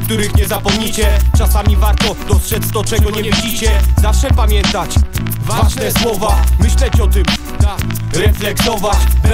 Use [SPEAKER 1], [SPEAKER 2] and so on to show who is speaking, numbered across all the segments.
[SPEAKER 1] których nie zapomnicie. Czasami warto dostrzec to, czego nie widzicie. Zawsze pamiętać ważne słowa, myśleć o tym, refleksować.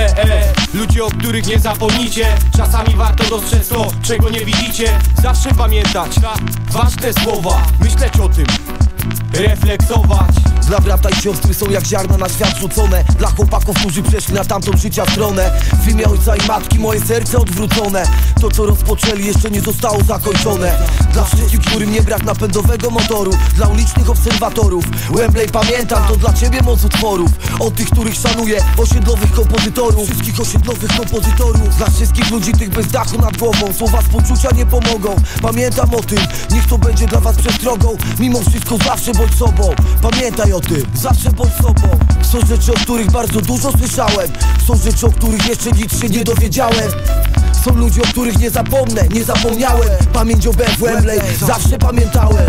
[SPEAKER 1] Ludzie, o których nie zapomnicie. Czasami warto dostrzec to, czego nie widzicie. Zawsze pamiętać ważne słowa, myśleć o tym, refleksować.
[SPEAKER 2] Dla brata i siostry są jak ziarna na świat rzucone. Dla chłopaków, którzy przeszli na tamtą życia stronę. W imię ojca i matki moje serce odwrócone. To, co rozpoczęli, jeszcze nie zostało zakończone. Dla wszystkich, którym nie brak napędowego motoru. Dla ulicznych obserwatorów Wembley pamiętam, to dla ciebie moc utworów. O tych, których szanuję, osiedlowych kompozytorów. Wszystkich osiedlowych kompozytorów. Dla wszystkich ludzi tych bez dachu nad głową. Słowa współczucia nie pomogą. Pamiętam o tym, niech to będzie dla was przestrogą. Mimo wszystko zawsze bądź sobą. Pamiętaj o tym, zawsze bądź sobą. Są rzeczy, o których bardzo dużo słyszałem. Są rzeczy, o których jeszcze nic się nie dowiedziałem. Są ludzie, o których nie zapomnę, nie zapomniałem. Pamięć o Wembley, zawsze pamiętałem.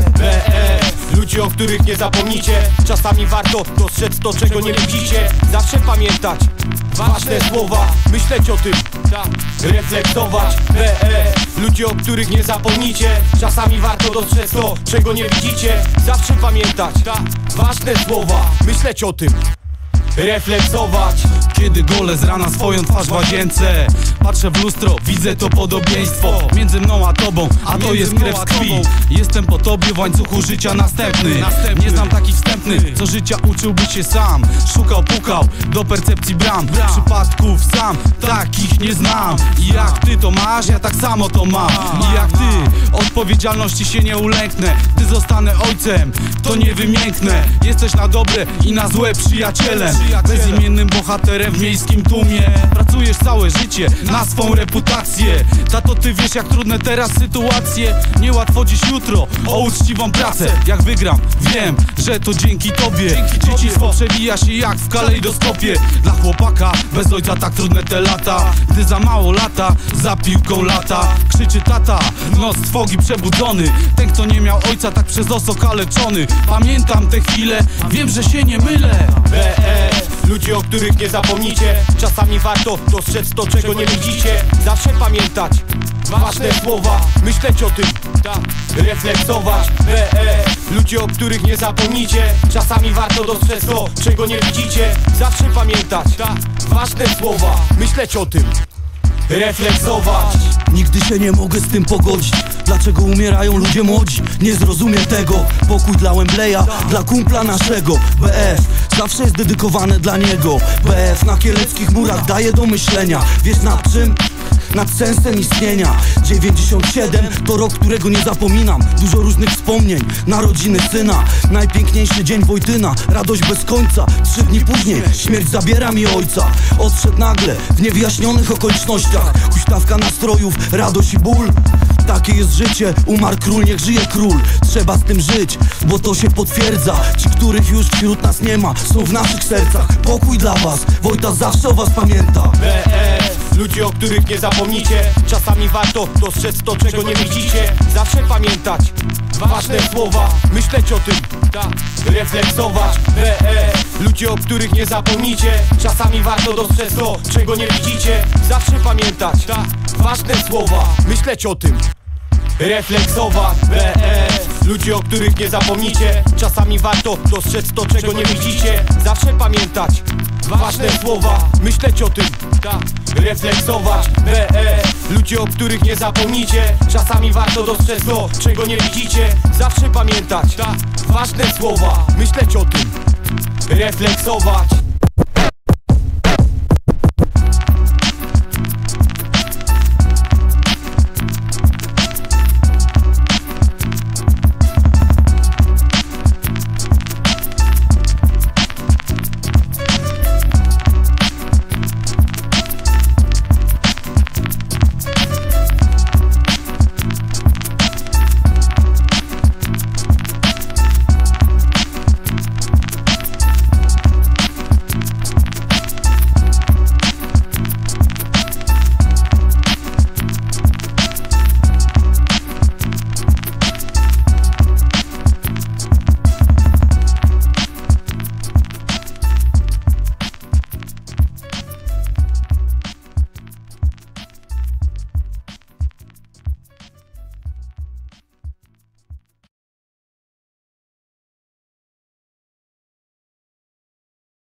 [SPEAKER 1] Ludzie, o których nie zapomnicie. Czasami warto dostrzec to, czego nie widzicie. Zawsze pamiętać ważne słowa, myśleć o tym, reflektować. Ludzie, o których nie zapomnicie. Czasami warto dostrzec to, czego nie widzicie. Zawsze pamiętać ważne słowa, myśleć o tym, refleksować.
[SPEAKER 3] Kiedy golę z rana swoją twarz w łazience, patrzę w lustro, widzę to podobieństwo między mną a tobą, a to jest krew z krwi. Jestem po tobie w łańcuchu życia następny. Nie znam takich wstępnych, co życia uczyłby się sam. Szukał, pukał do percepcji bram. Przypadków sam takich nie znam. I jak ty to masz, ja tak samo to mam. I jak ty, odpowiedzialności się nie ulęknę. Ty zostanę ojcem, to nie wymięknę. Jesteś na dobre i na złe przyjacielem, bezimiennym bohaterem w miejskim tłumie. Pracujesz całe życie na swą reputację. Tato, ty wiesz, jak trudne teraz sytuacje. Niełatwo dziś jutro o uczciwą pracę. Jak wygram, wiem, że to dzięki tobie. Dzieciństwo przewija się jak w kalejdoskopie. Dla chłopaka bez ojca tak trudne te lata. Gdy za mało lata, za piłką lata. Krzyczy tata, noc trwogi przebudzony. Ten, kto nie miał ojca, tak przez los okaleczony. Pamiętam te chwile, wiem, że się nie mylę.
[SPEAKER 1] Ludzie, o których nie zapomnicie. Czasami warto dostrzec to, czego nie widzicie. Zawsze pamiętać ważne słowa, myśleć o tym, reflektować. Ludzie, o których nie zapomnicie. Czasami warto dostrzec to, czego nie widzicie. Zawsze pamiętać ważne słowa, myśleć o tym, reflektować.
[SPEAKER 2] Nigdy się nie mogę z tym pogodzić. Dlaczego umierają ludzie młodzi? Nie zrozumiem tego. Pokój dla Wembleya, dla kumpla naszego. BF zawsze jest dedykowane dla niego. BF na kieleckich murach daje do myślenia. Wiesz nad czym? Nad sensem istnienia. 97 to rok, którego nie zapominam. Dużo różnych wspomnień, narodziny syna. Najpiękniejszy dzień Wojtyna, radość bez końca. 3 dni później śmierć zabiera mi ojca. Odszedł nagle w niewyjaśnionych okolicznościach. Huśtawka nastrojów, radość i ból. Takie jest życie, umarł król, niech żyje król. Trzeba z tym żyć, bo to się potwierdza. Ci, których już wśród nas nie ma, są w naszych sercach. Pokój dla was, Wojta zawsze o was pamięta.
[SPEAKER 1] Ludzie, o których nie zapomnicie. Czasami warto dostrzec to, czego nie widzicie. Zawsze pamiętać ważne słowa, myśleć o tym, reflektować. Ludzie, o których nie zapomnicie. Czasami warto dostrzec to, czego nie widzicie. Zawsze pamiętać ważne słowa, myśleć o tym, reflektować. Ludzie, o których nie zapomnicie. Czasami warto dostrzec to, czego nie widzicie. Zawsze pamiętać ważne słowa, myśleć o tym, reflektować. Ludzie, o których nie zapomnicie. Czasami warto dostrzec to, czego nie widzicie. Zawsze pamiętać ważne słowa, myśleć o tym, reflektować.